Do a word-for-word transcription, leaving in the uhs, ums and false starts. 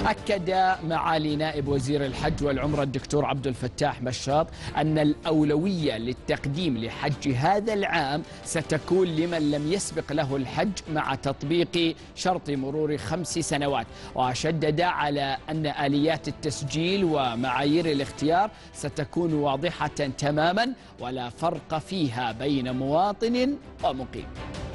أكد معالي نائب وزير الحج والعمرة الدكتور عبد الفتاح مشاط أن الأولوية للتقديم لحج هذا العام ستكون لمن لم يسبق له الحج مع تطبيق شرط مرور خمس سنوات، وشدد على أن آليات التسجيل ومعايير الاختيار ستكون واضحة تماما ولا فرق فيها بين مواطن ومقيم.